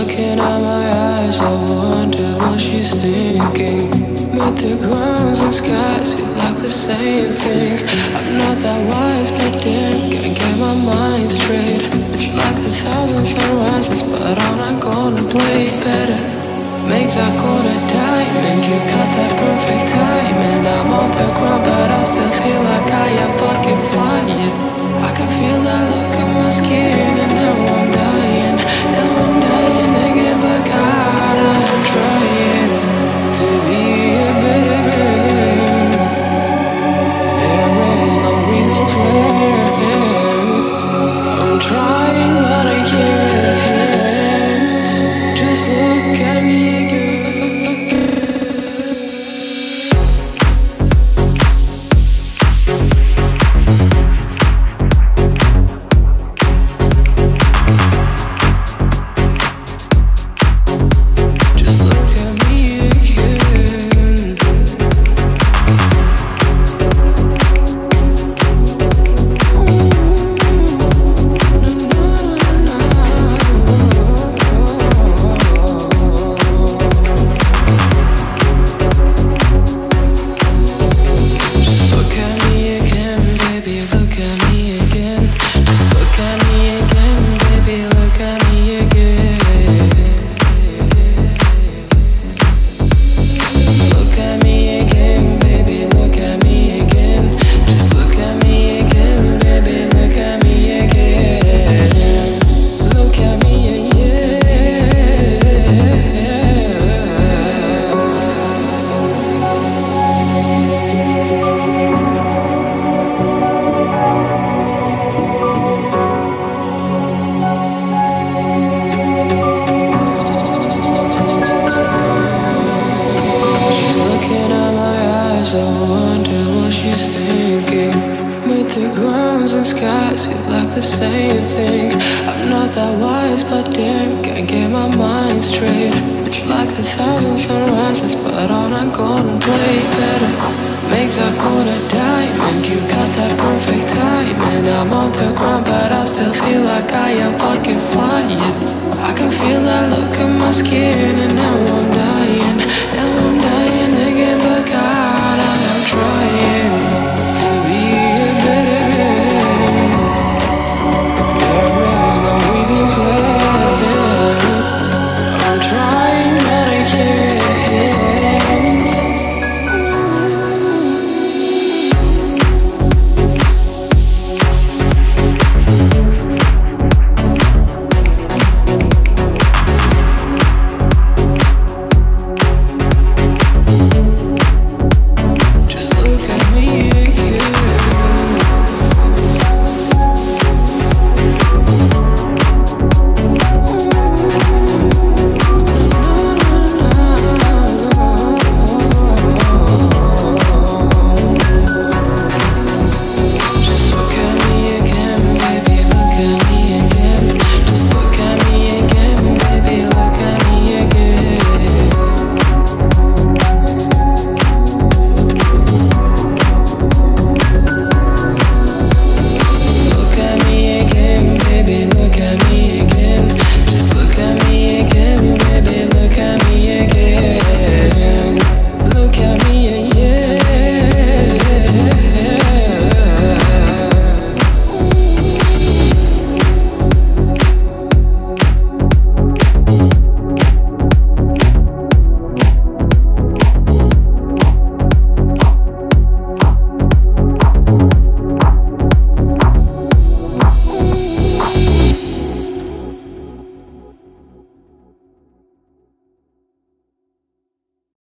looking at my eyes, I wonder what she's thinking. But the grounds and skies feel like the same thing. I'm not that wise, but damn, can't get my mind straight. It's like 1,000 sunrises, but I'm not gonna play better. Make that gold a diamond, you got that perfect time. And I'm on the ground, but I still feel like I am fucking flying. I can feel that look in my skin, and now I'm dying. Now I'm dying again, but God, I am trying to be a better man. There is no reason playing. I'm trying, but I can't. Just look at me again. Skin and now I'm